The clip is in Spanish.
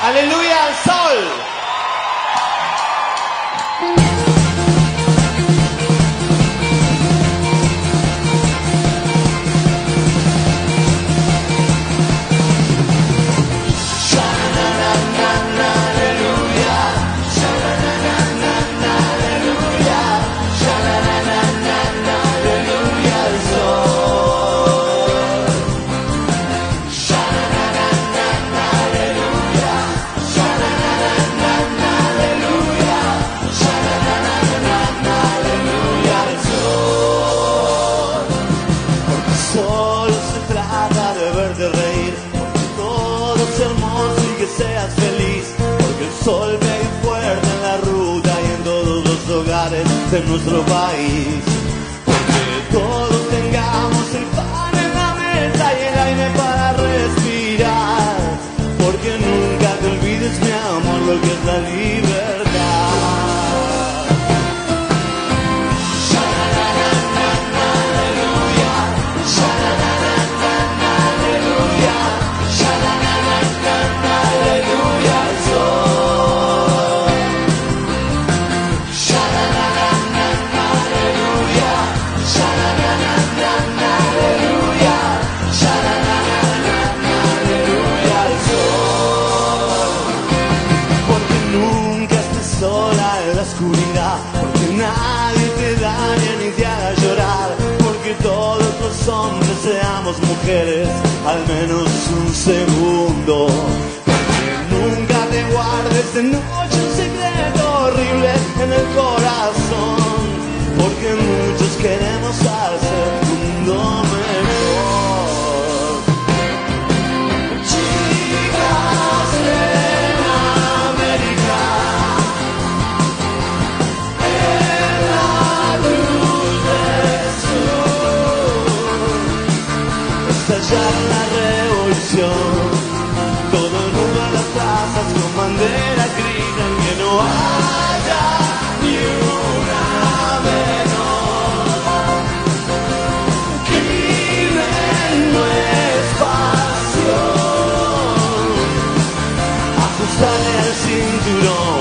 Aleluya al sol. Solo se trata de verte reír, porque todo es hermoso y que seas feliz, porque el sol pegue fuerte en la ruta y en todos los hogares de nuestro país, porque todos tengamos el pan en la mesa y el aire para respirar, porque nunca te olvides, mi amor, lo que es la libertad. Porque nadie te daña ni te haga llorar, porque todos los hombres seamos mujeres al menos un segundo, porque nunca te guardes de noche un secreto horrible en el corazón, porque muchos queremos hacer el mundo mejor. Chicas en América, estallar la revolución, todo el mundo en las plazas con banderas gritan que no haya ni una menor. Crimen no es pasión, ajustarle al cinturón.